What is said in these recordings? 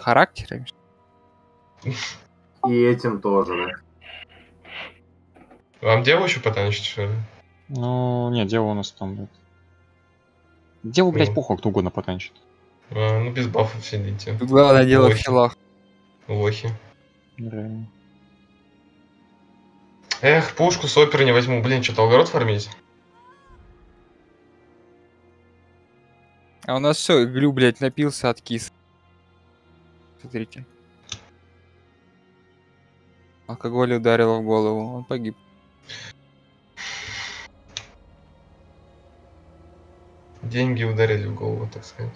Характерами? И этим тоже, да. Вам деву еще потанчить, что ли? Ну, нет, дева у нас там, блядь. Деву, блядь, похуй, кто угодно потанчит. Ну, без бафов сидите. Главное дело в Лохи. хилах. Лохи. Реально. Эх, пушку с оперы не возьму. Блин, что-то огород фармить? А у нас все, Глю, блядь, напился, откис. Смотрите. Алкоголь ударил в голову, он погиб. Деньги ударили в голову, так сказать.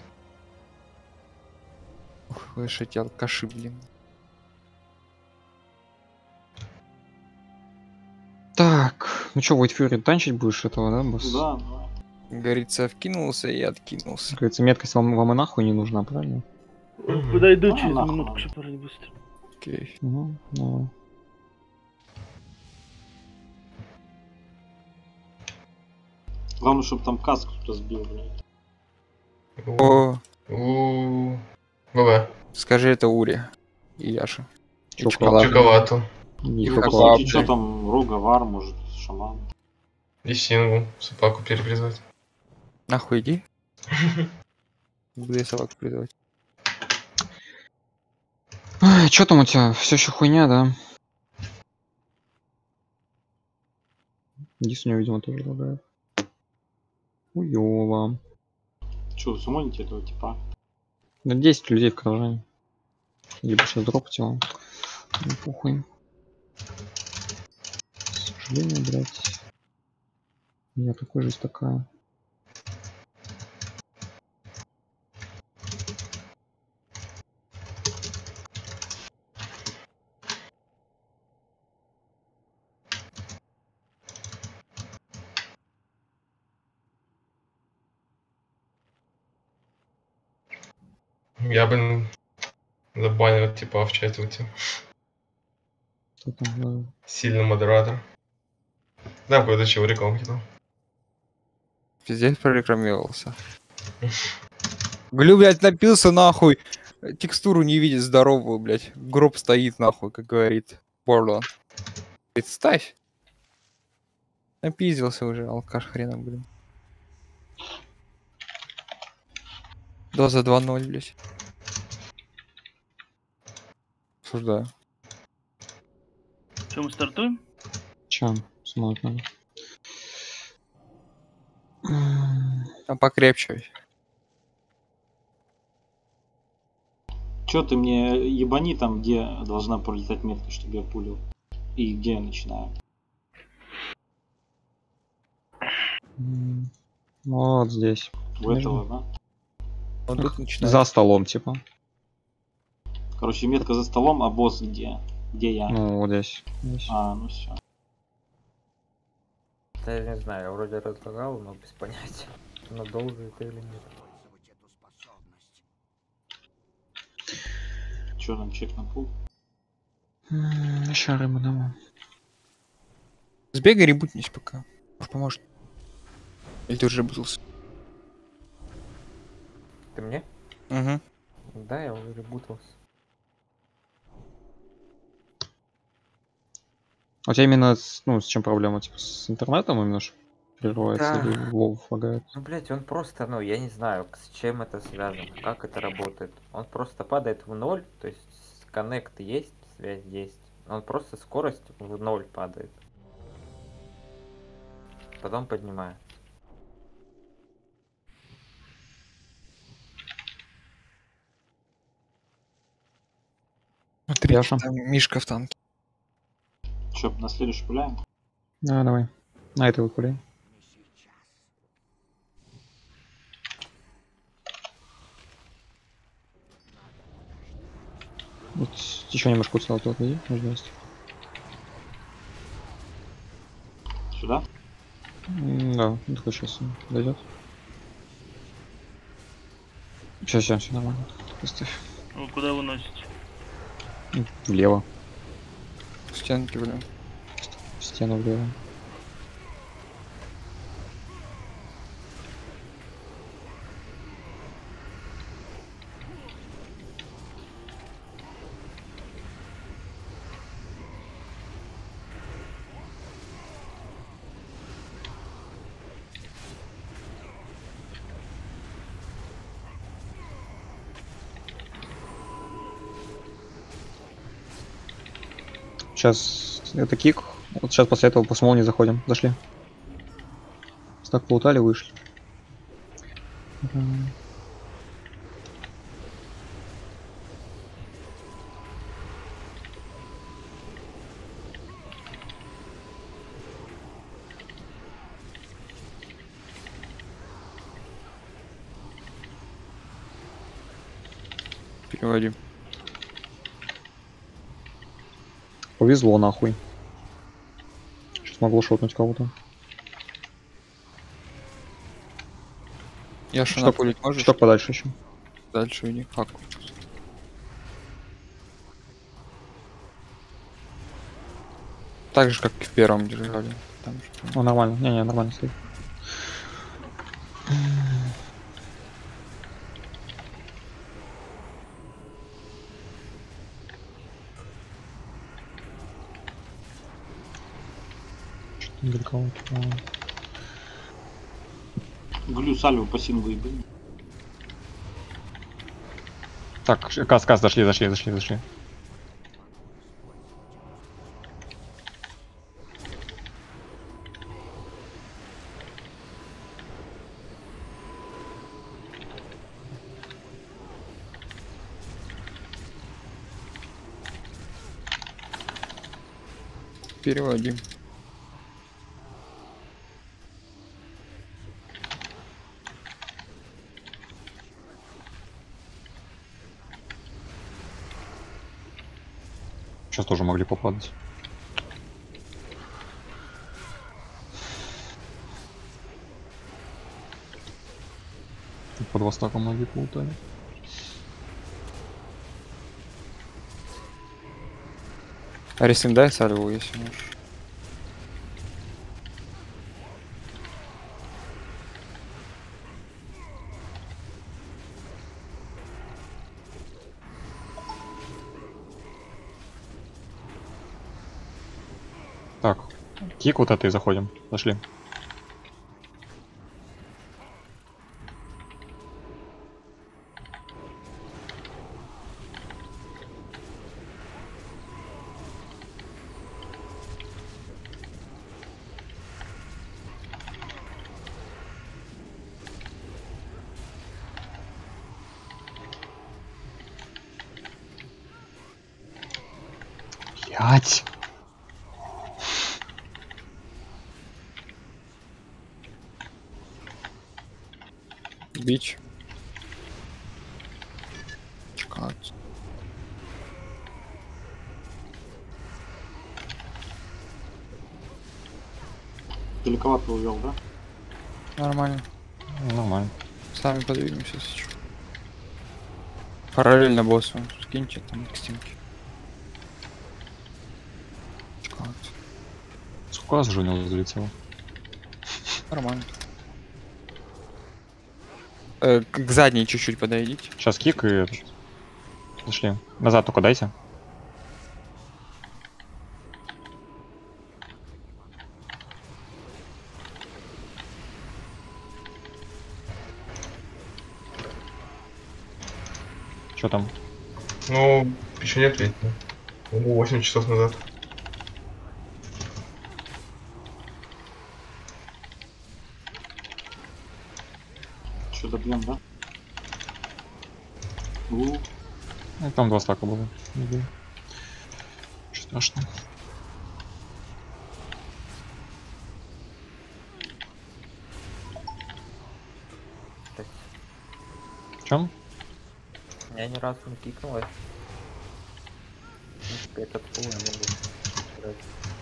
Ух, слышите, алкаши, блин. Так, ну чё, White Fury танчить будешь этого, да, босс? Да, да. Говорится, вкинулся и откинулся. Как говорится, меткость вам и нахуй не нужна, правильно? Подойду Да, через нахуй. минутку, чтобы порать быстро. Окей. Угу, ну. Главное, чтобы там каску разбил, блядь. О, ББ. скажи это Уре и Яша. И Чё, Чоколаду. Чоковату. Не Как такого. лапы. Что там, Рога, Вар, может, Шаман. И Сингу. Собаку перепризвать. Нахуй иди. Буду я собаку призывать. Ай, чё там у тебя? Все еще хуйня, да? Дис у него, видимо, тоже лагает. Хуёво. Че, вы сумоните этого типа? Да 10 людей в кражании. Либо сейчас дропать его. Ну, похуй. К сожалению, блядь. У меня такой жизнь такая. Я бы забанил типа в чате у тебя. Кто там, да? Сильный модератор. Да, какой-то чего рекламу кидал. Пиздец прорекламировался. Глю, блядь, напился нахуй. Текстуру не видит здоровую, блядь. Гроб стоит нахуй, как говорит Борлон. Представь. Напиздился уже, алкаш хрена, блин. Доза 2-0, блядь. Осуждаю. Че, мы стартуем? Чан, смотрим. Там покрепче. Че ты мне ебани там, где должна пролетать метка, чтобы я пулил? И где я начинаю? Вот здесь. У этого, да? Вот тут начинается. За столом, типа. Короче, метка за столом, а босс где? Где я? Ну, вот здесь. Здесь. А, ну все. Да я не знаю, я вроде разлагал, но без понятия, надолго это или нет. Че нам чек на пул? Шары мы дамо. Сбегай, ребутнись пока. Может, поможет. Или ты уже ребутился? Ты мне? Угу. Да, я уже ребутался. А у тебя именно с чем проблема? Типа с интернетом именно что прерывается Да. или Вов лагает? Ну, блять, он просто, ну, я не знаю, с чем это связано, как это работает. Он просто падает в ноль, то есть коннект есть, связь есть. Он просто скорость в ноль падает. Потом поднимает. Смотри, Яша. там Мишка в танке. Че, на следующий пуляем? Да, давай. На это выпуляй. Вот еще немножко уцелел тут, иди, можно есть. Сюда? Да, только сейчас он дойдет. Все нормально. Поставь. Вы куда вы носите? Влево. Стенки, блин. В стену влево. Сейчас это кик. Вот сейчас после этого по смол не заходим. Зашли. Так полутали, вышли. Переводим. Повезло нахуй. Сейчас могло шотнуть кого-то. Я Что- шанапулить можешь? Что подальше еще? Дальше у них хак. Так же, как и в первом держали. Там же, Ну нормально. Не, нормально стоит. Что-то далековато. Глю сальву по сингу ебать. Так, кас, зашли. переводим. Сейчас тоже могли попадать. По 2 стака многие плутали. Арисин, дай сальву, если можешь. Так, кик вот это и заходим. Зашли. Блять. Бич. Чекать. Далековато увел, да? Нормально. Нормально. Сами подвинемся сейчас. Параллельно боссу. Скиньте там к стенке. Чекать. Сколько раз уже у него залетело? Нормально. К задней чуть-чуть подойдите. Сейчас кик и этот. Зашли. Назад только дайте. Что там? Ну, еще нет ведь. 8 часов назад. Что-то бьем, да? Ну, там 2 стака было. Ничего страшного. В чем? Я ни разу не пикнулась. В принципе, этот пул я могу играть.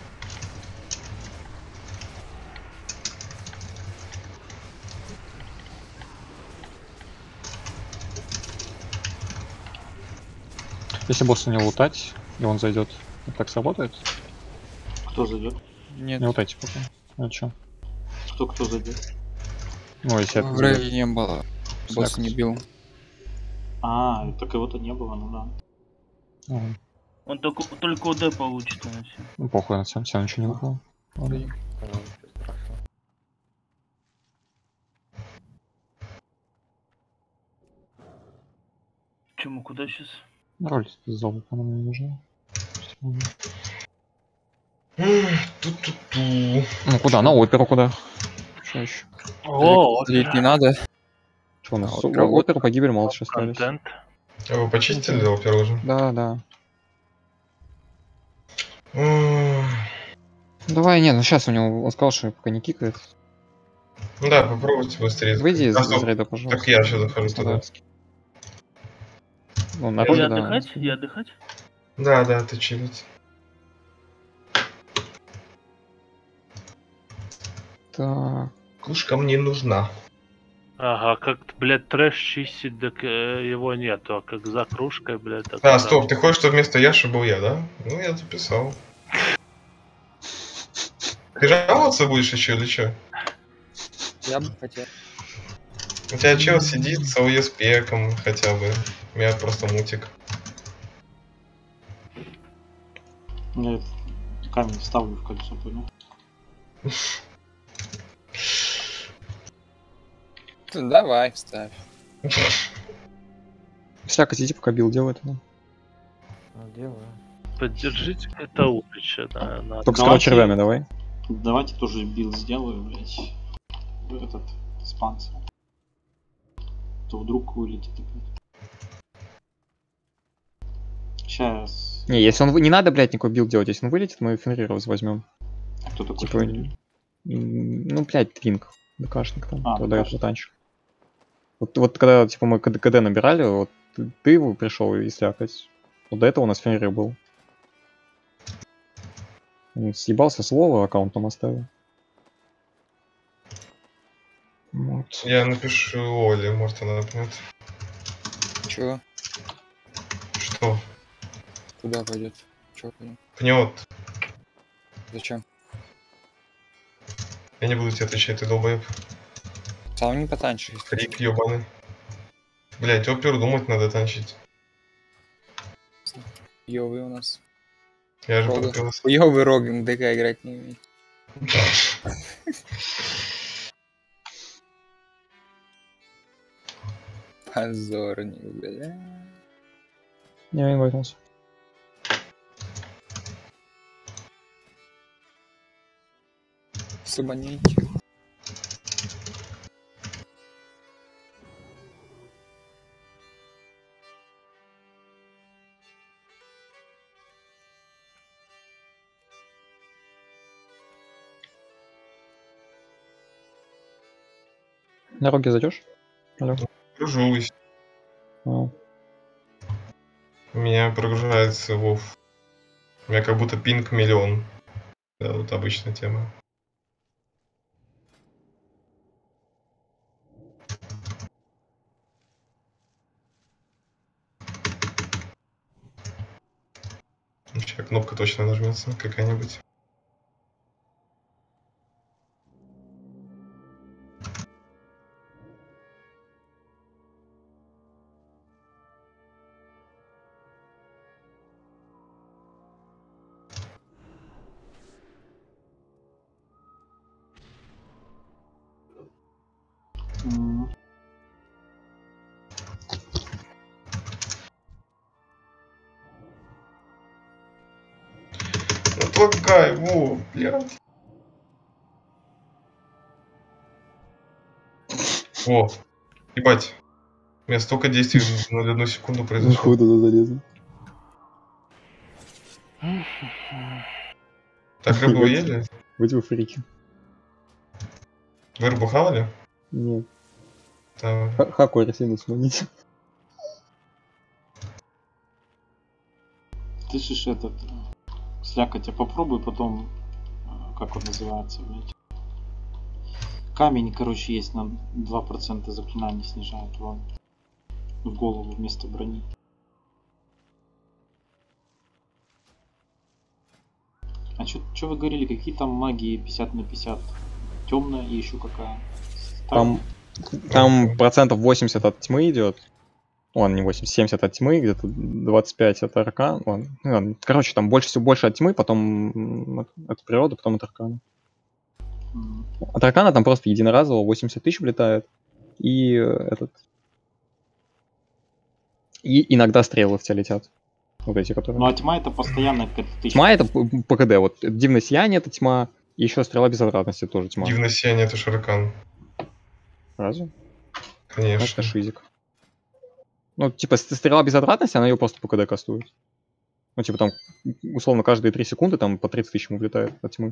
Если босса не лутать, и он зайдет, это так сработает? Кто зайдет? Нет. Не лутайте пока. Ну чё? Кто зайдет? Ну, если это В зайдёт. рейде не было. Босс Слякоть. не бил. А, так его-то не было, ну да. Ага. Он только УД получит на все. Ну похуй, на всем ничего не выпало. Ладно. Ну, ничего страшного. Чему, куда сейчас? Роль залупа нам не нужна. Ту-ту-ту. Ну куда? На оперу куда? Что еще? О, Ходить не надо. Что у нас? А, опера, вот. Оперу погибель молча остались. контент. А вы почистили оперу уже? Да, да. М, Давай, нет, ну сейчас у него, он сказал, что пока не кикает. Ну да, попробуйте быстрее. Выйди из А, стоп, рейда, пожалуйста. Так я сейчас захожу туда. Краснодарский. Ну, на И роге, да. отдыхать? И отдыхать? Да, ты чилить. Так. Кружка мне нужна. Ага, как, блядь, трэш чистить, так его нету, а как за кружкой, блядь, так А, да. стоп, ты хочешь, чтобы вместо Яши был я, да? Ну, я записал. Ты жаловаться будешь еще или что? Я бы хотел. У тебя чел сидит с ОЕС-пеком хотя бы. У меня просто мутик. Я камень ставлю в кольцо, понял? Давай, вставь. Всяко сиди, пока бил делает. Ну. Ну, делаю. Поддержите это улича, да, надо. Только с Давайте- червями давай. Давайте тоже билд сделаю, блять. Этот спансер. То вдруг вылетит опять. Сейчас. Не, если он не надо, блядь, никакой билд делать, если он вылетит, мы Фенриров возьмем. Кто такой? Типа, Фенрир? ну, блядь, твинк. ДКшник там, А, продает ДКшник. танчик. Вот когда, типа, мы КД набирали, вот ты его пришел и слякать. Вот до этого у нас Фенрир был. Он съебался слово, аккаунт нам оставил. Вот. Я напишу Оле, может она поймет. Чего? Что? Куда пойдет? Чего пойдет? Пнет. Зачем? Я не буду тебе отвечать, ты долбоеб. Сам не потанчишь. Фрик ебаный. Блять, оперу думать надо танчить. Ёвый у нас. Я же Рога. пропился. Ёвый Роган ДК играть не умеет. Позорник, бля. Я инвайтнулся. Субанейки. На роге зайдешь? Алло. Гружусь. А. У меня прогружается Вов. У меня как будто пинг миллион. Да, вот обычная тема. Сейчас кнопка точно нажмется какая-нибудь. М, Отлагай, Вов, блядь. О, ебать. У меня столько действий на 1 секунду произошло. туда залезли. Так, рыбу вы ели? Будь вы фрики. Вы рыбу хавали? Нет. Да. Хакуэра сильно сманить. Ты слышишь этот слякоть, а попробуй потом, как он называется, блядь. Камень, короче, есть на 2% заклинаний снижает урон в голову вместо брони. А чё вы говорили, какие там магии 50/50? Темная и еще какая? Там процентов 80 от тьмы идет. Ладно, не 80, 70 от тьмы, где-то 25 от аркана. Ладно. Короче, там все больше от тьмы, потом от природы, потом от аркана. М, От аркана там просто единоразово 80 тысяч влетает. И И иногда стрелы в тебя летят. Вот эти, которые. Ну а тьма это постоянно какая-то тысяча. Тьма это ПКД, вот дивное сияние это тьма, и еще стрела безвозвратности тоже тьма. Дивное сияние это Шаркан. Разве? Конечно. Это шизик. Ну, типа, стрела безвозвратности, она ее просто по КД кастует. Ну, типа, там, условно, каждые 3 секунды там по 30 тысяч ему влетает от тьмы.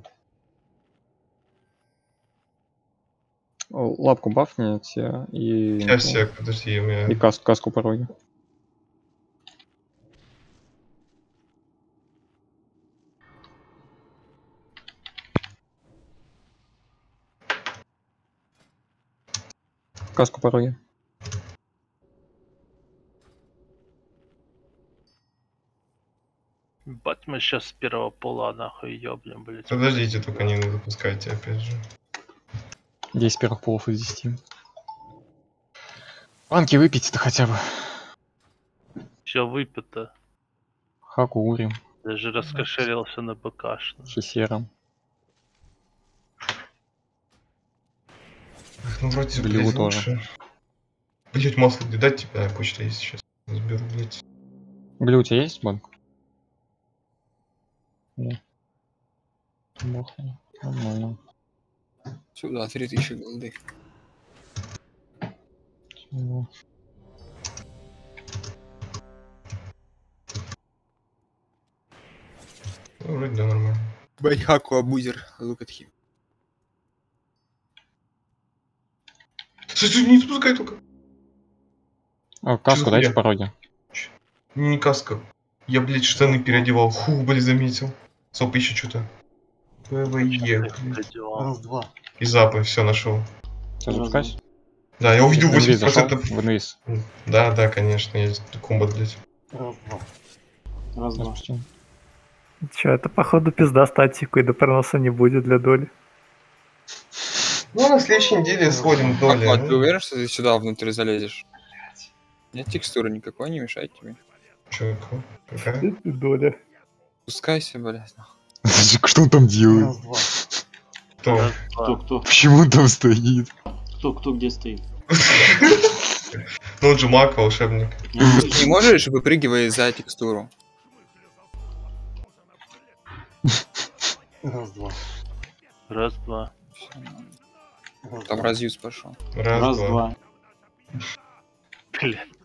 Лапку бафните и... Сейчас, подожди, у меня... И каску пороги. Каску пороги. Бать, мы сейчас с первого пола нахуй ёбнем, блядь. Подождите, только не запускайте опять же. 10 первых полов из 10. Банки выпить-то хотя бы. Все выпито. Хаку урим. Даже раскошелился на БКшно. Шесером. Ну вроде Блю блядь, тоже. лучше. Блять, масло где дать тебе? Почта есть сейчас. Заберу, блять. Блю, у тебя есть банк? Да. Нормально. Сюда 3000 голды. Чего? Ну, вроде да, нормально. Байхаку абузер. Look at him. Слушай, не запускай только. О, каску Чё дайте я? пороги. Не каска. Я, блядь, штаны переодевал. Фу, блядь, заметил. Соп, еще что-то. ПВЕ, блядь. Раз, два. И запы, все нашел. Что, запускать? Да, я увидел В инвиз зашел? 80%. В инвиз. Да, конечно, есть комбат, блядь. Раз, два. Раз, два. Запустим. Че, это походу пизда статику, и до переноса не будет для доли. Ну, на следующей неделе сводим доли. А ты уверен, что ты сюда внутрь залезешь? Нет текстуры никакой, не мешает тебе. Чё, какая? Доля. Спускайся, блядь. Что он там делает? Раз, два. Кто? Кто? Почему он там стоит? Кто где стоит? Ну, он же маг, волшебник. Не можешь, выпрыгивая за текстуру. Раз, два. Раз, два. Раз, Там два. разъюз пошел. Раз, два. Блядь.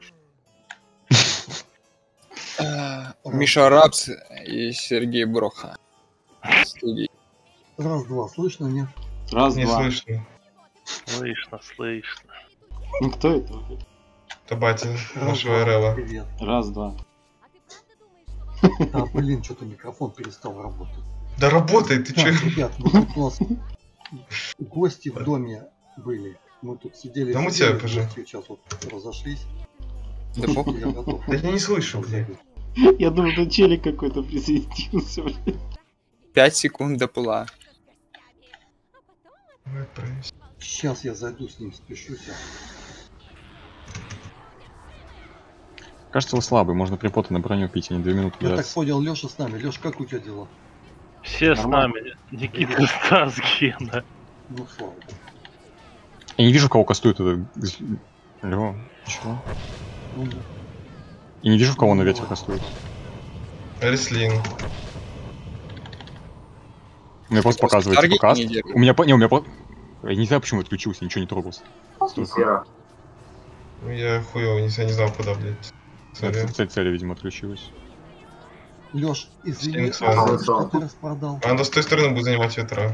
Миша Рапс и Сергей Броха. Студии. Раз, два. Слышно, нет? Раз, Не два. слышно. Слышно, слышно. Ну кто это? Это батя Раз, нашего два. РЛа. Привет. Раз, два. А, блин, что-то микрофон перестал работать. Да работает, ты Так, чё? ребят, ну тут у нас гости в доме были. Мы тут сидели, Да мы сидели, тебя пожи. гости сейчас вот разошлись. Да похуй. Я готов. Да я не слышу, блядь. Я думал, это челик какой-то присоединился, блядь. 5 секунд до пула. Давай отправимся. Сейчас я зайду с ним, спешусь. Кажется, вы слабый, можно припоты на броню пить, а не 2 минуты Я так драться. понял, Леша с нами. Леш, как у тебя дела? Все с Нормально. нами. Никита, Стас, Гена. Ну, слава богу. Я не вижу, кого кастует это. Алло, чего? Ну, И не вижу, кого на ветер кастует. Реслин. Мне просто показывает таргет типа каст. не держит. У меня не, у меня я не знаю, почему отключился, ничего не трогался. Ну, я хуёво, я не знал, куда, блядь. Сори. Цель, видимо, отключилась. Леш, извини, Стинг что ты распродал? А надо с той стороны будет занимать ветра.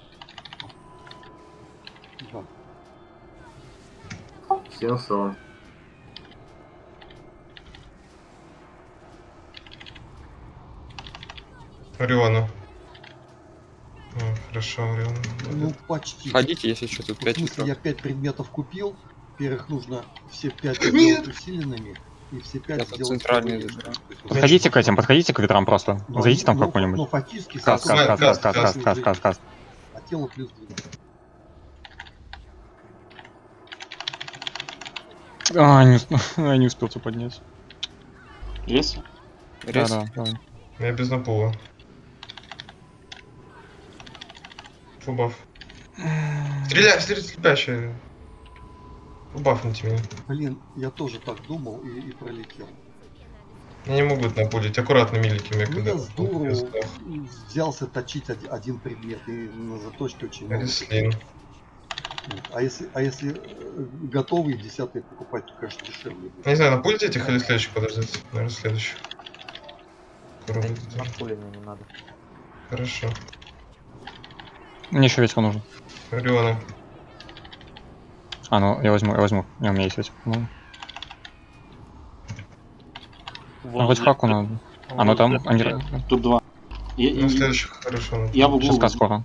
Да. Сенсон. Ориона. Хорошо, Ориона. Ну, почти. Ходите, если что, тут В 5 смысле, часов. я 5 предметов купил. Во-первых, нужно все 5 Нет! сделать усиленными. И все 5 Я тут сделать центральный слабыми. забираю. То есть вот Подходите это к этим, подходите к ветрам просто. Ну, Зайдите там ну, какой-нибудь. Ну, фактически, Каст, соответственно, каст. А тело плюс 2. Я не успел тебя поднять. Рез? Рез. Да, давай. Я без напула. Фубаф. Стреляй, слепящая. Фубафните меня. Блин, я тоже так думал и пролетел. Они не могут напулить. Аккуратно, милики, мне Ну когда. я с дуру взялся точить один предмет, и на заточке очень много. Рислин. А если готовый 10-й покупать, то, конечно, дешевле будет. Не знаю, напулите этих или следующих подождать? Наверное, следующих. Напулено не надо. Хорошо. Мне еще ветка нужен. Ориона. А, ну я возьму. У меня есть ветка. Ну, хоть хаку надо. А, ну там... Они... Тут 2. Ну, следующих хорошо. Я в углу. Сейчас скоро.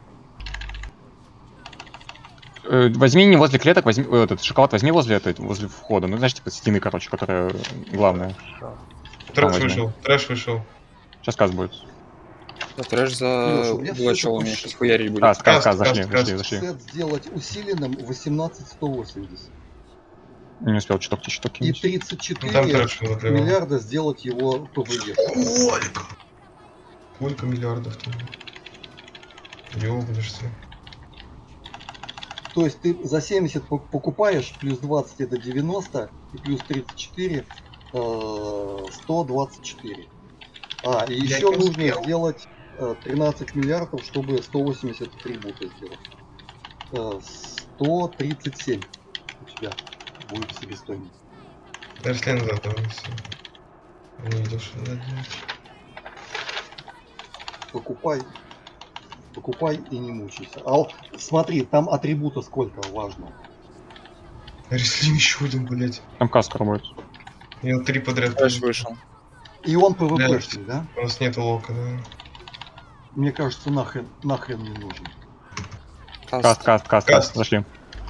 Возьми не возле клеток, возьми этот шоколад возьми возле входа. Ну, знаешь, типа стены, короче, которая главная. Трэш вышел. Сейчас каз будет. Да, трэш за Булачевым меня сейчас хуярить будет. Каз, зашли. Сет сделать усиленным 18-180. Не успел чуток И кинуть. 34 миллиарда сделать его ПВЕ. Сколько миллиардов там? Ёбнешься. То есть ты за 70 покупаешь, плюс 20 это 90, и плюс 34 124. А, и еще нужно сделать 13 миллиардов, чтобы 183 бута сделать. 137 у тебя будет себестоимость. Арслен задал все. Не видел, что надо делать. Покупай и не мучайся. А смотри, там атрибута сколько важно. Арслен еще один, блять. Там каска будет. Я 3 подряд. Трэш вышел. И он ПВПшный, да? У нас нету лока, да. Мне кажется, нахрен не нужен. Каст. Зашли.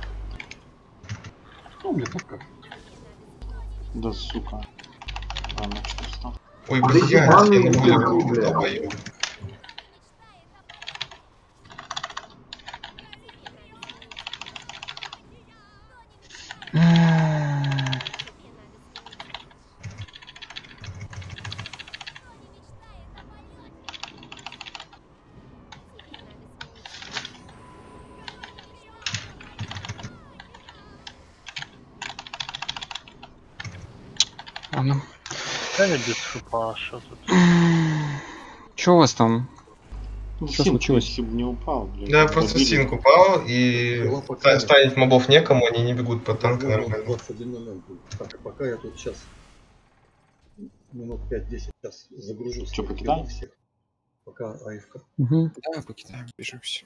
Ну, мне так как. Да, сука. Ладно, что встал. Ой, блядь, я не могу, долбоёб. Ладно. Да не без шипа, что тут? Чё у вас там? Ну, Что Синк, случилось? если бы не упал, блядь. Да, просто Стинг упал, и станет мобов некому, они не бегут по танку нормально. 21:00 будет. Так, пока я тут сейчас минут 5-10 сейчас загружу. Что, покидаем? Всех. Пока АФК. Да, покидаем, бежимся.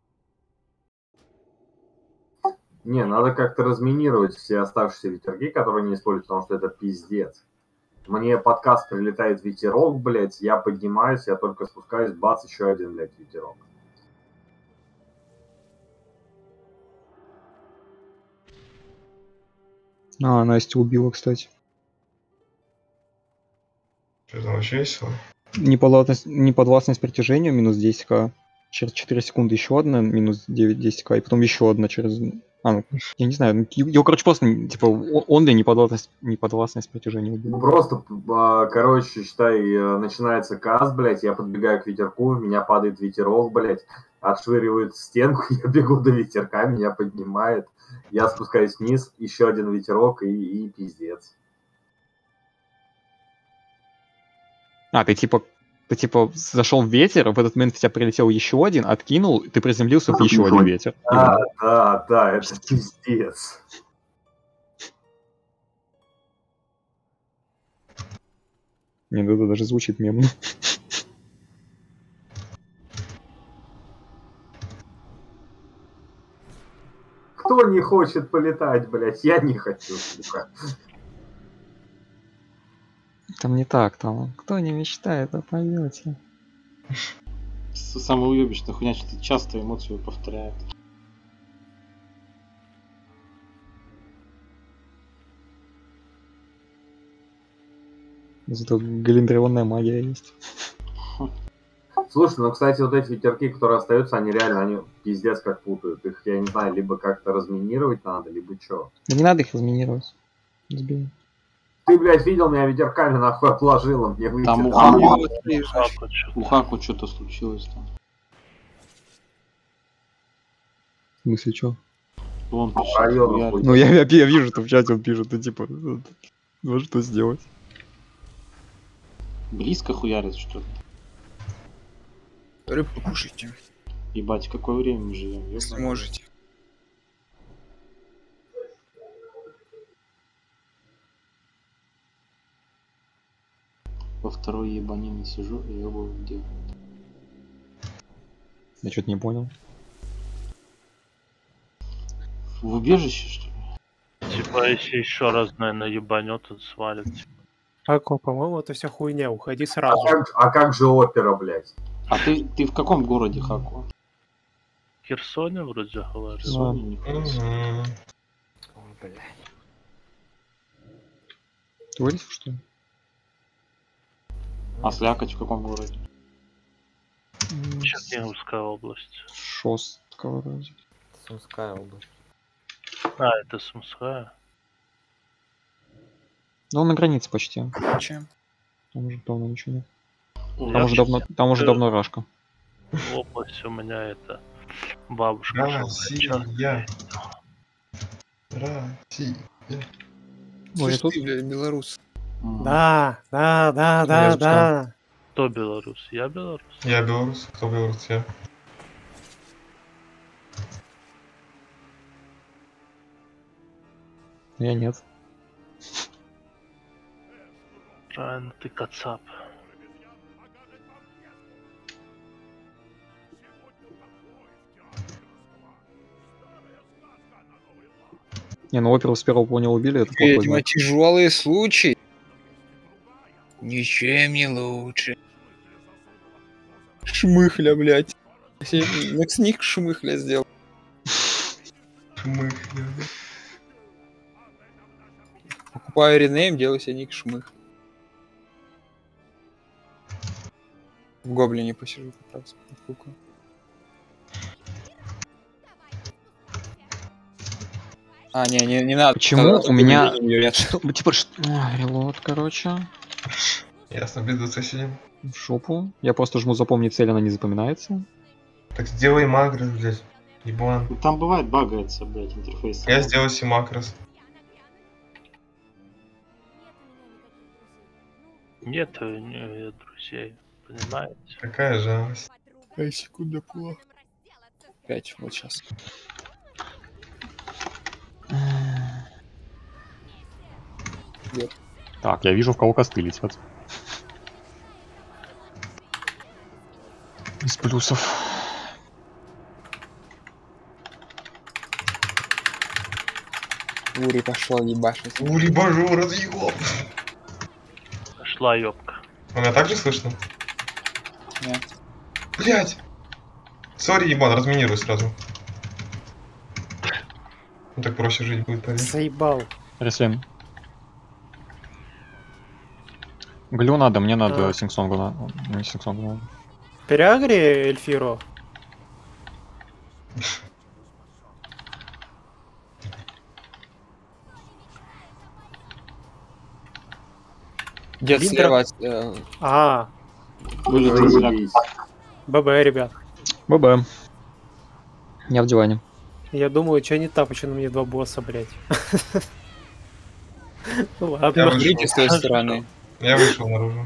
Не, надо как-то разминировать все оставшиеся ветерки, которые не используют, потому что это пиздец. Мне подкаст прилетает ветерок, блядь, я поднимаюсь, я только спускаюсь, бац, еще один, блядь, ветерок. А, Настя убила, кстати. Что там вообще весело? Неподвластность притяжению минус 10к. Через 4 секунды еще одна минус 9-10к, и потом еще одна через... А, ну, я не знаю, его, короче, просто, типа, он ли неподвластность притяжению убил. Просто, короче, считай, начинается каз, блядь, я подбегаю к ветерку, в меня падает ветерок, блядь, отшвыривает стенку, я бегу до ветерка, меня поднимает, я спускаюсь вниз, еще один ветерок и пиздец. А, ты типа зашел в ветер, в этот момент в тебя прилетел еще один, откинул, ты приземлился в еще один ветер. Да, это пиздец. Не, ну это даже звучит мемно. Кто не хочет полетать, блядь? Я не хочу, сука. Там не так, там. Кто не мечтает о полете? Самый уебищный хуйня, что часто эмоцию повторяет. Зато галиндрионная магия есть. Слушай, ну, кстати, вот эти ветерки, которые остаются, они реально, они пиздец как путают. Их, я не знаю, либо как-то разминировать надо, либо что. Да не надо их разминировать. Сбей. Ты, блядь, видел, меня ветерками нахуй отложило, мне выйти. Там у Хаку что-то случилось там. В смысле, чё? Вон район. Ну, я вижу, что в чате он пишет, ну, типа, ну что сделать? Близко хуярит, что ли? Рыбку кушайте, Ебать, какое время мы живем, если ёбаный. можете. Во второй ебанине сижу и ебаю где. Я что-то не понял. В убежище, что ли? Типа, если еще раз, наверное, ебанет, он свалит. Ако, по-моему, это вся хуйня, уходи А сразу. как же опера, блядь? А ты в каком городе, Хаку? В Херсоне вроде говорил. Сони, нихуя себе. Мгм. Ой, блядь. Ты вылез, что ли? А Слякоть в каком городе? Черниговская область. Шостка вроде. Сумская область. А, это Сумская. Ну, он на границе почти. Чем? Там уже давно ничего нет. Я Там уже э, давно Рашка. В область у меня это бабушка жила. Россия. Россия. Слышь, тут? ты, блядь, белорус. Да, да, да, Я да, же да. Кто белорус? Я белорус. Я белорус. Кто белорус? Я. Я нет. Правильно, ты кацап. Не, ну оперу с первого понял убили, это плохой Ведьма, знак. тяжелый случай. Ничем не лучше. Шмыхля, блядь. Ник шмыхля сделал. Шмых. Покупаю ренейм, делаю себе ник шмых. В гоблине посижу как раз. Откукаю. А, не надо. Почему Тогда у меня... нет. Типа, релот, короче. Ясно, без сидим. В шопу. Я просто жму запомнить цель, она не запоминается. Так сделай макрос, блядь. Ебан. Ну, там бывает багается, блядь, интерфейс. Я сделал себе макрос. Нет друзей, понимаете? Какая жалость. Секунда плохо. 5, вот сейчас. Так, я вижу, в кого косты летят. Из плюсов. Ури пошел ебашить. Ури, божу, разъебал. Пошла ёбка. А меня так же слышно? Нет. Блять! Сори, ебан, разминируй сразу. Ну так проще жить будет, парень. Заебал. Реслин. Глю надо, мне надо А. Сингсонгу надо. Не Сингсонгу надо. Переагри Эльфиро. Дед Линдра. слева. А, Вылетел Сляк. Заебись. ББ, ребят. ББ. Я в диване. Я думаю, что не так, почему мне два босса, блядь. Ну Я ладно. вышел. Смотрите с той стороны. Я вышел наружу.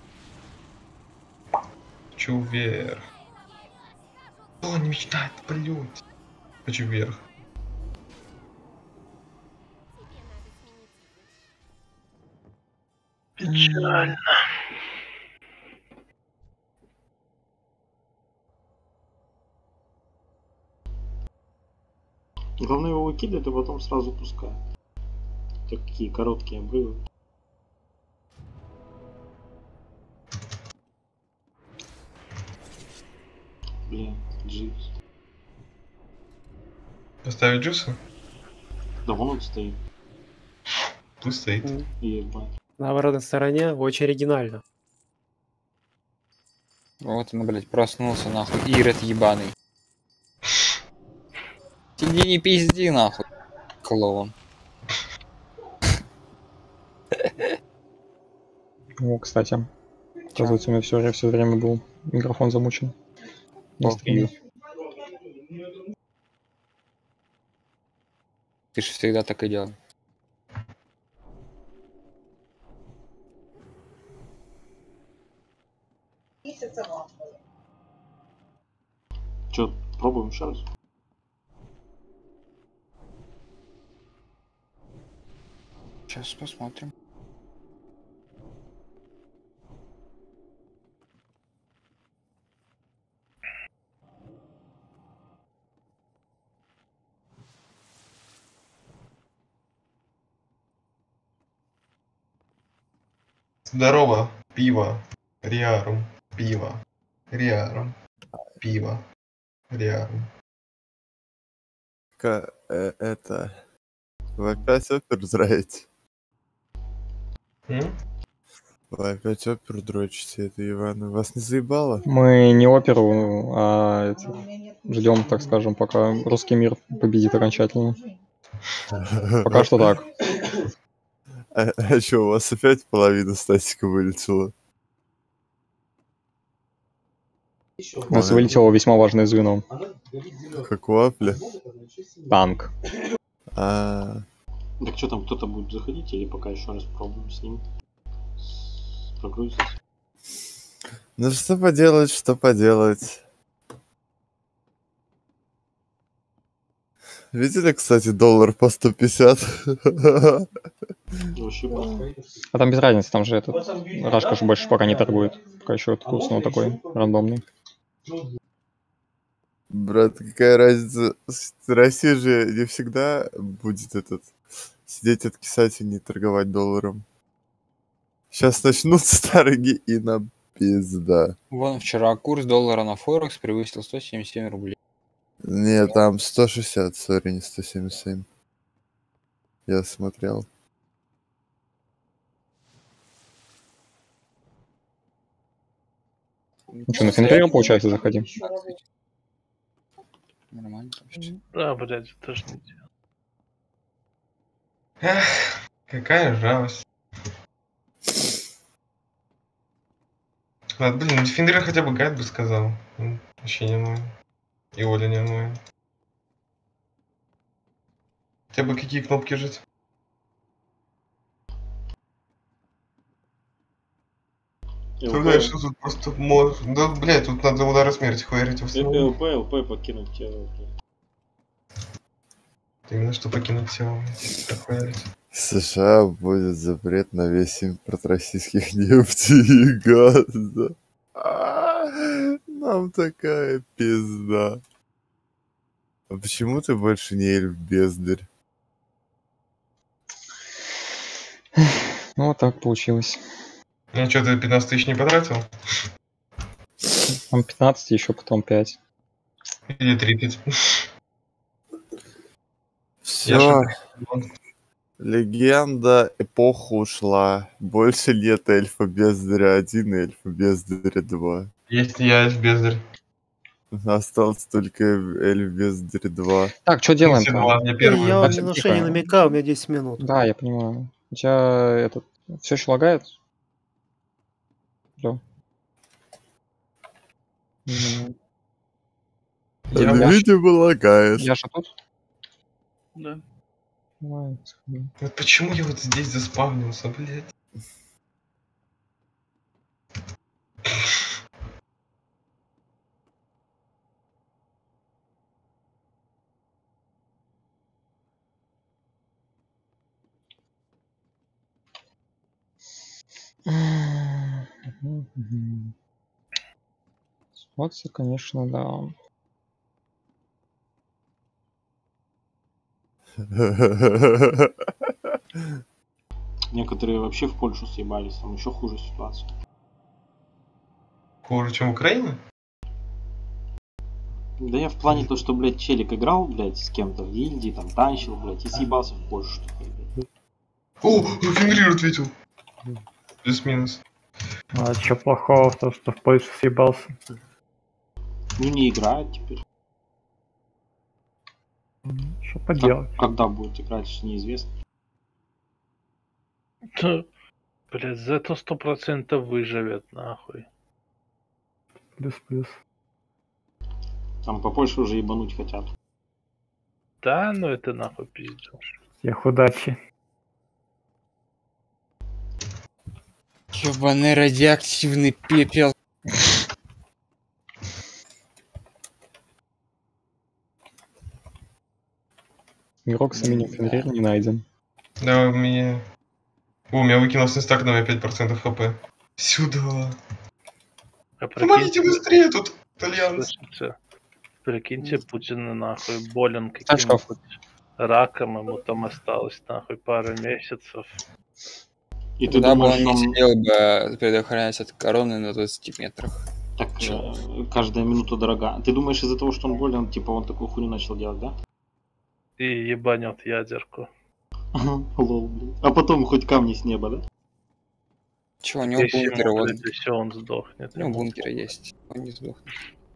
Хочу вверх. Кто не мечтает о полете? Хочу вверх. Печально. Главное его выкидывать, а потом сразу пускай. Такие короткие обрывы. Блин, Дживс. Поставить джуса? Да вон он стоит. Пусть стоит. Ебать. На обратной стороне очень оригинально. Вот он, блядь, проснулся, нахуй. Ирод ебаный. Сиди не пизди, нахуй. Клоун. О, кстати. Оказывается, у меня все время был микрофон замучен. На стриме. Ты же всегда так и делал. — Че, пробуем еще раз? Сейчас посмотрим. Здорово, пиво, риарум, пиво, риарум, пиво, риарум. Это... Вы опять опер дрочите? Вы опять опер дрочите, это Иван. Вас не заебало? Мы не оперу, а ждем, так скажем, пока русский мир победит окончательно. Пока что так. А что, у вас опять половина статика вылетела? У нас вылетело весьма важное звено. Как у Апля? Танк. Так что там, кто-то будет заходить или пока еще раз пробуем с ним? Прогрузить? Ну что поделать, что поделать. Видели, кстати, доллар по 150? А там без разницы, там же этот Рашка же больше пока не торгует. Пока еще этот курс, ну такой рандомный. Брат, какая разница? Россия же не всегда будет сидеть откисать и не торговать долларом. Сейчас начнутся торги и нам пизда. Вон вчера курс доллара на Форекс превысил 177 рублей. Не, там 160, сори, не 177. Я смотрел. Что, на Финтере, получается, заходим? Нормально. Да, блядь, тоже не дело. Эх, какая жалость. Ладно, блин, Финдера хотя бы гайд бы сказал. Вообще не анноин. И Оля не анноин. Хотя бы какие кнопки жать? Представляешь, что тут просто можно... Да, блядь, тут надо удары смерти хуярить в основном. ЛП покинуть тело. Именно что покинуть тело. Так хуярить. В США будет запрет на весь импорт российских нефти и газа. Нам такая пизда. А почему ты больше не эльф-бездарь? Ну, вот так получилось. Ну что, ты 15 тысяч не потратил? Там 15, еще потом 5. Или 30. Все. Легенда эпоха ушла. Больше нет эльфа бездаря 1 и эльфа бездаря 2. Есть я эльф-бездарь. Остался только эльф бездарь 2. Так, что делаем-то? Я вам на что не намекал, у меня 10 минут. Да, я понимаю. У тебя этот... Все еще лагает? Да. Видимо, лагает. Я же тут? Да. Давай, вот почему я вот здесь заспавнился, блядь? Ситуация, конечно, да. Некоторые вообще в Польшу съебались, там еще хуже ситуация. Хуже, чем Украина? Да я в плане то, что, блядь, челик играл, блядь, с кем-то в гильдии, там танчил, блядь, и съебался в Польшу. О, Фенрир ответил. Плюс-минус. А что плохого в том, что в Польшу съебался? Ну не играет теперь. Что поделать? Когда будет играть, что неизвестно. Блядь, зато 100% выживет, нахуй. Плюс-плюс. Там по Польше уже ебануть хотят. Да, ну это нахуй пиздец. Всех удачи. Ёбаный радиоактивный пепел. Мирок с именем Фенрир не найден. Да, меня... О, меня выкинул с инстаграма 5% хп. Сюда. А Помогите быстрее, тут итальянцы. слышите, прикиньте, Путин нахуй болен Тачков. каким-нибудь раком, ему там осталось нахуй пару месяцев. И ты Тогда бы думаешь, он не он сидел бы, предохраняясь от короны на 20 метрах. так каждая минута дорога. Ты думаешь, из-за того, что он болен, типа он такую хуйню начал делать, да? И ебанет ядерку. Лол, блин. А потом хоть камни с неба, да? Чего, у него Если бункер, ему, вот. блядь, еще он сдохнет. У него бункеры есть. Он не сдохнет.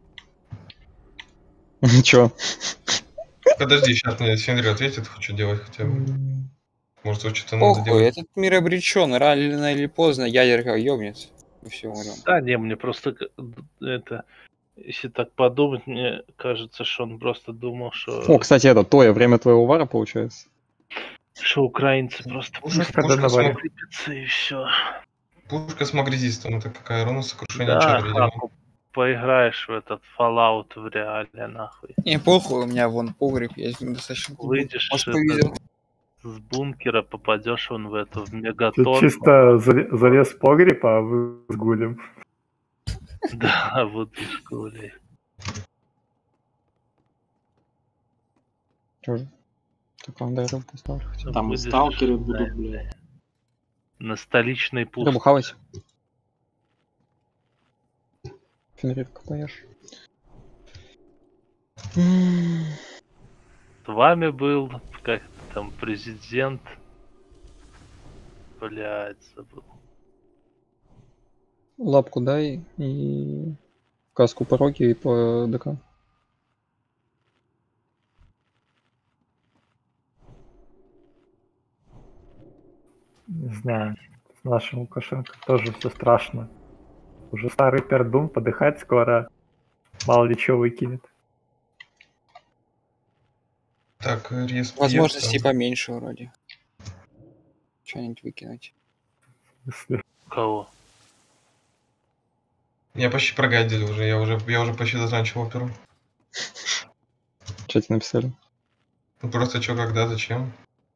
Чё? Подожди, сейчас мне Фенрир ответит, что делать хотя бы. Может, вот что-то надо Похуй, делать. этот мир обречен. Рано или поздно ядерка ёбнется. И все, умрем. Да, не, мне просто это... Если так подумать, мне кажется, что он просто думал, что... О, кстати, это Тоя, время твоего вара получается. Что украинцы просто Уже когда Пушка наварим. крепятся и все. Пушка с магрезистом, это какая руна сокрушения Да, чара, видимо. Хаку, поиграешь в этот Fallout в реале, нахуй. Не, похуй, у меня вон погреб есть, достаточно. Выйдешь Может, это, повезет. с бункера, попадешь вон в эту в Ты мегатон. чисто залез в погреб, а вы с гулем. Да, вот из гулей. Чё же? Так, вам дай рыбу поставлю хотя бы. Там и Будешь, сталкеры да, будут, блядь. На столичной Рыбу пустыне. хавать. Фенрирка поешь. С вами был как там президент. Блядь, забыл. Лапку дай и каску по роге и по ДК. Не знаю. С нашим Лукашенко тоже все страшно. Уже старый пердун, подыхать скоро. Мало ли что выкинет. Так, рез Возможностей пьется. поменьше вроде. Что-нибудь выкинуть. Кого? Я почти прогадили уже, я уже почти заканчивал оперу. Что тебе написали? Ну просто что, когда, зачем?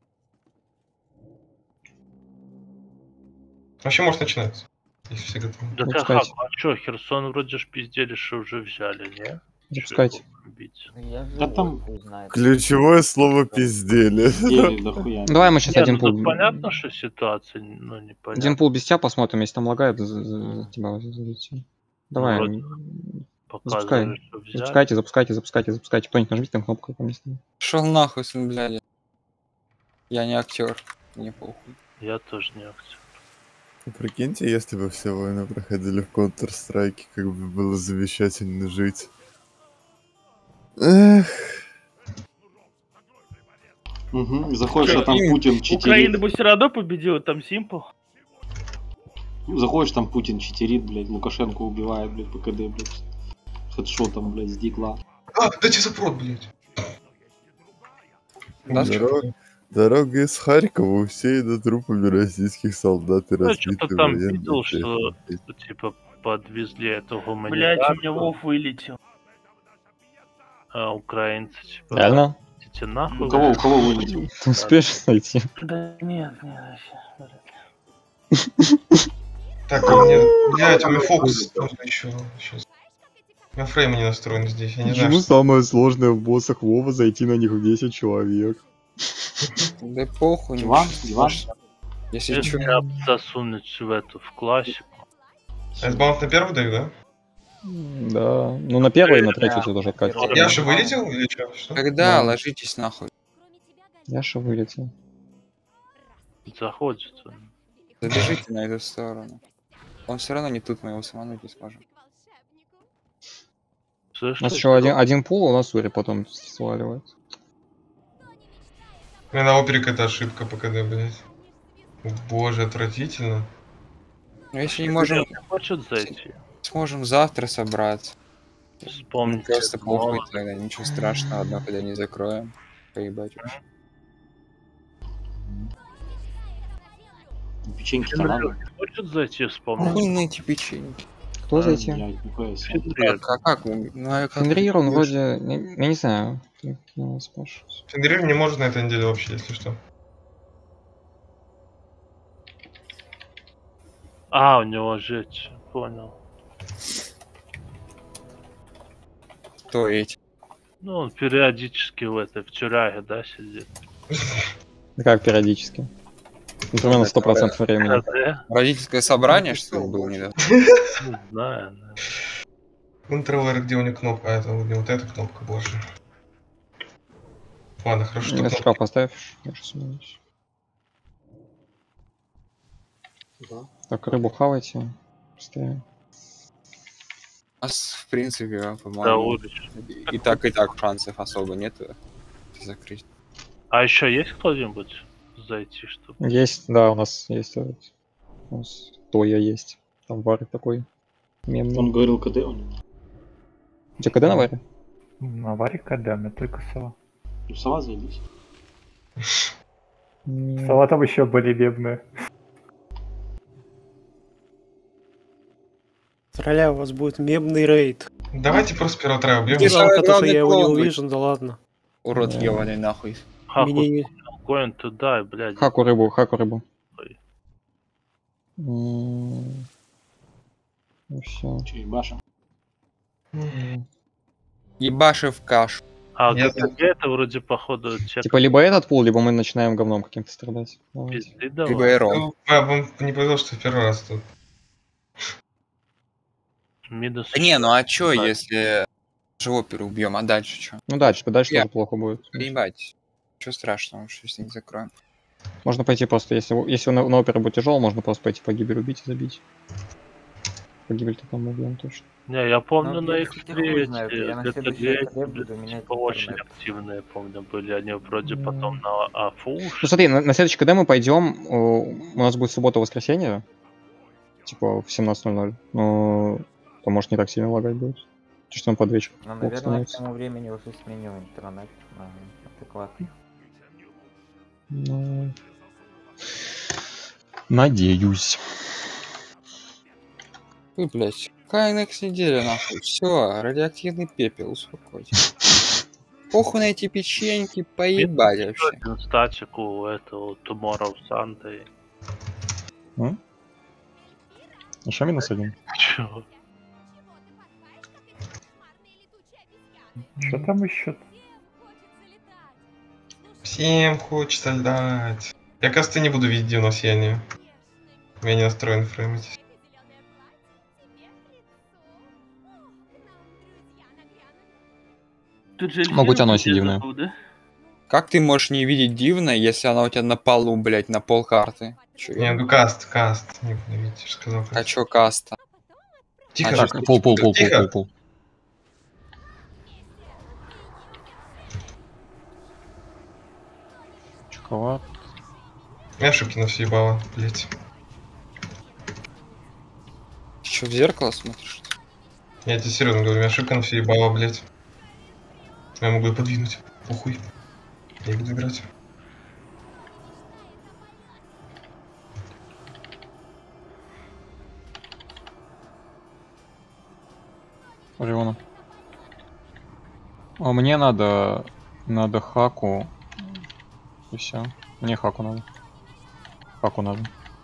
Вообще может начинать, если все готовы. Да Выпускайте. а чё, Херсон вроде ж пиздели, что уже взяли, не? Выпускайте. Бить. Я Да там хуй знает. Ключевое слово пиздели. ели дохуя. Давай мы сейчас Не, один ну пул. тут понятно, что ситуация, ну непонятно. Один пул без тебя посмотрим, если там лагает, за тебя залетим. Давай. вроде Запускай. Показывали, что взяли. Запускайте. Кто-нибудь нажмите там кнопку по месту. Шел нахуй, сын, блядь. Я не актер. Мне похуй. Я тоже не актер. Прикиньте, если бы все войны проходили в Counter-Strike, как бы было замечательно жить. Эх, Угу. Заходишь, а там Путин Украина читерит. бы все равно победила, там Симпл. Заходишь, там Путин читерит, блядь, Лукашенко убивает, блядь, ПКД, блядь. Хедшотом, блядь, с дигла. А, дайте запрот, блядь. Дорога из Харькова усеяна трупами российских солдат и Ну, что-то разбитой там военной видел, что техникой. типа подвезли эту Блять, гуманитарку. у меня Вов вылетел. А украинцы типа... Реально? Идите нахуй. У кого вылетел? Ты успеешь найти? Да нет, вообще. Так, а мне, блядь, у меня фокус нужно еще. Сейчас. У меня фреймы не настроены здесь, я не знаю, Почему что... самое сложное в боссах Вова зайти на них в 10 человек? Да похуй. Диван? ничего Диван? страшного. Если Если чё, меня засунуть в эту, в классику. А это баланс на первый даю, да? Да. Ну на первый и на третий тебе тоже откатится. Яша вылетел или что? когда Да. ложитесь нахуй. Яша вылетел. Заходит он. Забежите на эту сторону. Он все равно не тут, мы его самануть не сможем. Слышь, У нас что еще один пул, у нас Ури потом сваливает. У меня на опере какая-то ошибка по КД, блядь. О, боже, отвратительно. Ну если не можем, не хочет зайти. сможем завтра собраться. Вспомните. Просто похуй Мола. тогда, ничего страшного, одно когда не закроем. Поебать уж. Печеньки-то надо. Хочет зайти, вспомнить. Охуенные эти печеньки. Кто зайти? Блядь, нихуя себе. А как? Ну, а как? Фенрир, он вроде... Я не знаю. Так, я спрашиваю. Фенрир не может на этой неделе вообще, если что. А, у него жечь, понял. То эти. Ну, он периодически в тюряге, да, сидит. Как периодически? Ну, примерно 100% времени. Родительское собрание, что ли, было недавно? Не знаю. Контроллер, где у него кнопка? А, это у него вот эта кнопка, боже. Ладно, хорошо, что Я кнопка. шкаф поставь. Я сейчас сменюсь. Да. Так, рыбу хавайте. Быстрее. У нас, в принципе, Да, по-моему, Урич. и так шансов особо нету закрыть. А еще есть кто-нибудь зайти, чтобы... Есть, да, у нас есть. У нас Тоя есть. Там варик такой. Мемный. Он говорил, КД у него. У тебя КД на варе? На варе КД, у меня только сова. Ну, сова заебись. Сова там еще были мемные. Тролля, у вас будет мемный рейд. Давайте просто первого трая убьем. Жалко, то, что главный я его не клоун увижу, да ладно. Урод Да. ебаный нахуй. Хаку, Мне- going to die, блядь. Хаку рыбу, хаку рыбу. Ой. Ну все. Че, ебашим? Ебашив кашу. А Я ГТГ это вроде походу чек. Типа либо этот пул, либо мы начинаем говном каким-то страдать. Давайте. Пизды давай. Либо Эро. Ну, вам не повезло, что в первый раз тут. Минус. Да не, ну а чё, Да. если живоперу убьем, а дальше чё? Ну дальше Я- тоже плохо будет. Ебать. Чё страшного, что если не закроем? Можно пойти просто, если на опере будет тяжело, можно просто пойти погибель убить и забить. Погибель-то там мы убьем точно. Не, я помню Ну, на я, их кстати, хуй знаю, я на следующий КД ГТГ буду менять типа очень интернет. активные, помню, были. Они вроде Да. потом на АФУ Ну ушли. смотри, на следующий КД мы пойдем, у нас будет суббота-воскресенье, типа в 17:00, но то может не так сильно лагать будет. Чуть что он под вечер. Ну, плохо наверное, к становится. тому времени уже сменю интернет на адекватный. Ну, надеюсь. Ой, блядь. Какая next неделя, нахуй? Все, радиоактивный пепел, успокойтесь. Похуй на эти печеньки, поебать вообще. Один статик у этого Tomorrow Sunday. Еще -1. Чё? Что там еще? Всем хочется летать. Я, кажется, не буду видеть дневное сияние. У меня не настроен фреймить. Могу тебя носить дивное. Как ты можешь не видеть дивное, если она у тебя на полу, блядь, на пол карты? Чё, Не, ну каст. Не буду видеть, я же сказал. а чё каста? Тихо, А, Так, пул. Тихо. Шоколад. Я ошибки на все ебало, блять. Ты чё, в зеркало смотришь? Я тебе серьезно говорю, у меня ошибка на все ебало, блять. Я могу ее подвинуть. Похуй. Я буду играть. Ориона. А мне надо хаку. И все. Мне хаку надо. Хаку надо.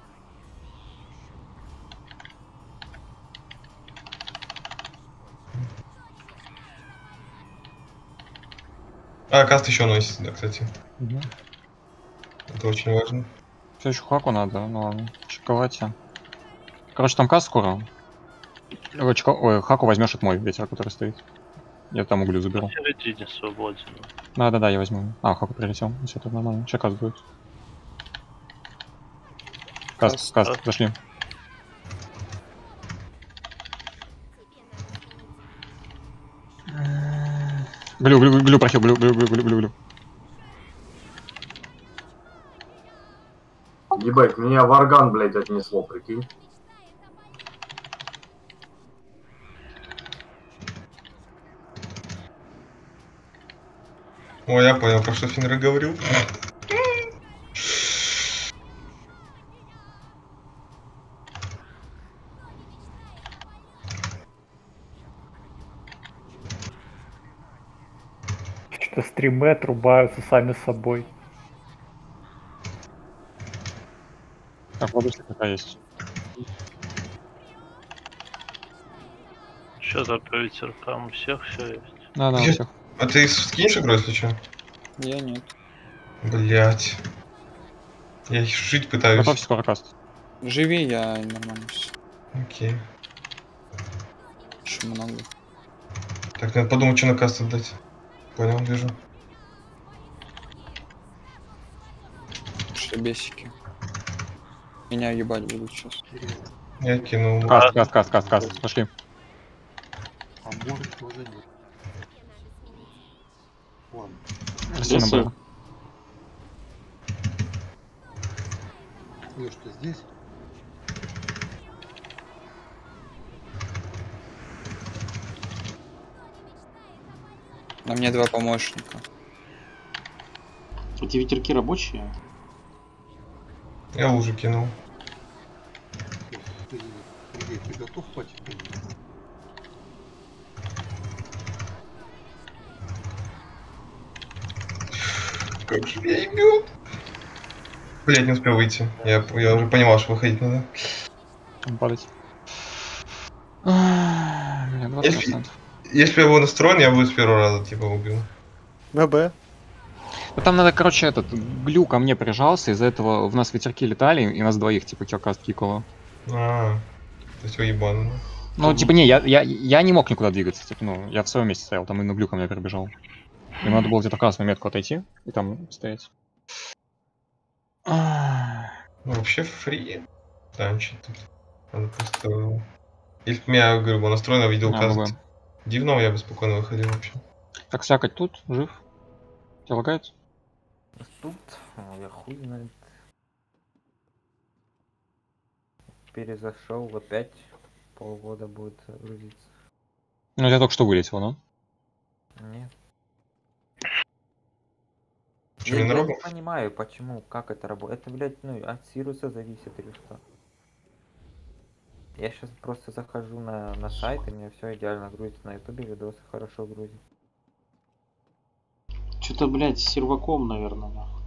А, каст еще носит, да, кстати. Угу. Это очень важно. Все еще хаку надо, ну ладно. Шоколаде. Короче, там каст скоро. Ой, хаку возьмешь от мой ветер, который стоит. Я там углю заберу. В середине свободен. Да, я возьму. А, хаку прилетел. Все, это нормально. Сейчас каст будет. Каст, зашли. Глю, прохил, глю. Ебать, меня варган, блядь, отнесло, прикинь. Ой, я понял, про что Фенрир говорил. Что стримы отрубаются сами собой. Так, воздушная какая есть. Что за по ветеркам? У всех все есть. Да, у Блин, всех. а ты скинешь игру, если что? Я нет. Блять. Я жить пытаюсь. Готовься скоро каст. Живи, я нормально всё. Окей. Еще много. Так, надо подумать, что на каст отдать. Понял, вижу. Шебесики. Меня ебать будут сейчас. Я кинул. Каст. Пошли. А может тоже нет. Ладно. Сильно было. Леш, ты здесь? На мне 2 помощника. Эти ветерки рабочие? Я уже кинул. Ты готов патить? Как же меня ебет. Блять, не успел выйти. Я уже понимал, что выходить надо. Там падать. Блин, 20%. Если бы я был настроен, я бы с первого раза типа убил. ББ. Ну, там надо, короче, этот глю ко мне прижался, из-за этого в нас ветерки летали, и нас двоих, типа, каст кикало. То есть вы ебаны. Ну, типа, не, я не мог никуда двигаться, типа, ну, я в своем месте стоял, там именно глю ко мне прибежал. Ему надо было где-то красную метку отойти и там стоять. Вообще фри. Да, ничего тут. Надо просто... Если бы меня, говорю, был настроен, видел каст дивного, я бы спокойно выходил вообще. Так, слякоть тут, жив? Тебя лагает? Тут, я хуй знает. Перезашел, опять полгода будет грузиться. Ну, я только что вылетел, да? Нет. Что, Я не не понимаю, почему, как это работает. Это, блядь, ну, от Сируса зависит или что? Я сейчас просто захожу на сайт, и мне все идеально грузится. На ютубе видосы хорошо грузит. Что-то, блядь, с серваком, наверное, нахуй.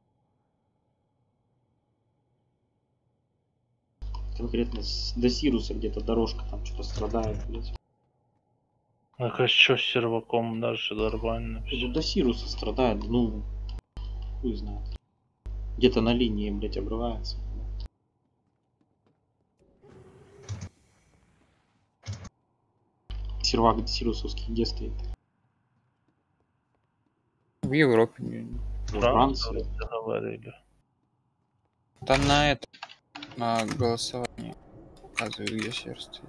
Конкретно до Сируса где-то дорожка там что-то страдает, блядь. А что с серваком даже нормально? До Сируса страдает, ну, хуй знает. Где-то на линии, блядь, обрывается. Сервак сирусовский где стоит? В Европе. Во Франции. Говорили. Там на это, на голосование указывают, где сервер стоит.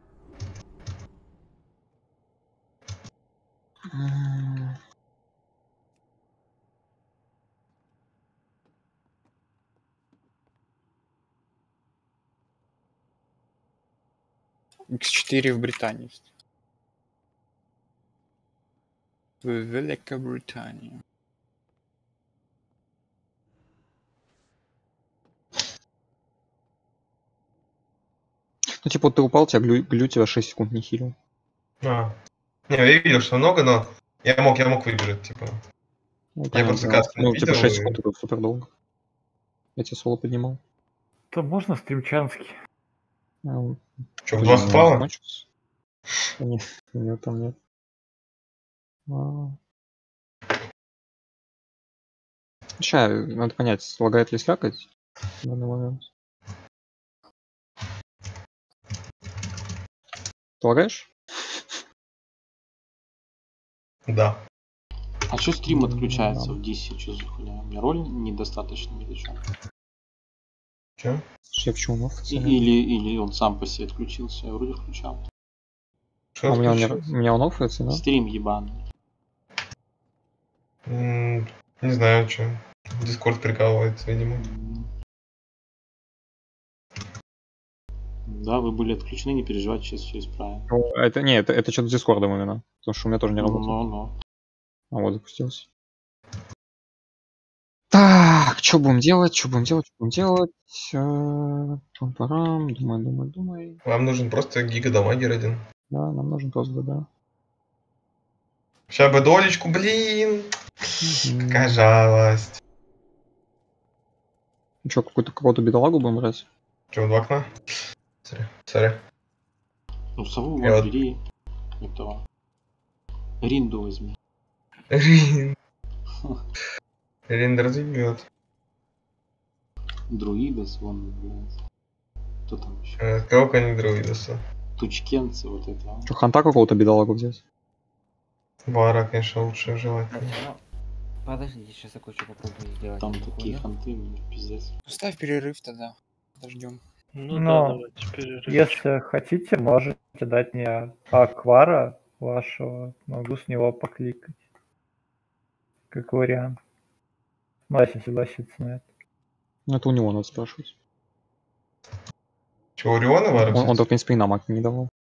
X4 в Британии. В Великобритании. Ну, типа, вот ты упал, тебя глю тебя 6 секунд не хилил. Не, я видел, что много, но я мог выбежать, типа. Ну, я понятно, просто да. каст Ну, видел. типа 6 секунд это супер долго. Я тебе соло поднимал. То можно стримчанский? Что, в 2 хпала? Нет, там нет. Сейчас, надо понять, лагает ли слякоть в данный момент. Ты лагаешь? Да. А что стрим отключается в DC? Что за хуйня? У меня роль недостаточно или что? Че? Или он сам по себе отключился, я вроде включал. А у меня он оффается, да? Стрим ебаный. Не знаю, что. Дискорд прикалывается, видимо. Да, вы были отключены, не переживайте, сейчас все исправим. Это не, это что-то с Дискордом именно. Потому что у меня тоже не работает. А вот запустился. Так, что будем делать? Пам-парам, думай. Вам нужен просто гига дамагер один. Да, нам нужен просто, да. Сейчас бы долечку, блин. Какая жалость. Че, какого-то бедолагу будем брать? Че, два окна? Сори. Ну, сову Я вот бери. Этого. Ринду возьми. Рин разъебет. Друидас, вон, блядь. Кто там еще? Кого не друидаса? Тучкенцы, вот это. а. Что, ханта какого-то бедолагу взять? Вара, конечно, лучше желательно. Ну, подождите, сейчас я кое-что попробую сделать. Там такие ханты, блин, пиздец. Ставь перерыв тогда. Подождем. Ну Но да, давайте перерыв. если хотите, можете дать мне аквара вашего. Могу с него покликать. Как вариант. Ну, если согласиться на это. Ну, это у него надо спрашивать. Чего, Ориона Вара? Он, в принципе, и нам акт не давал.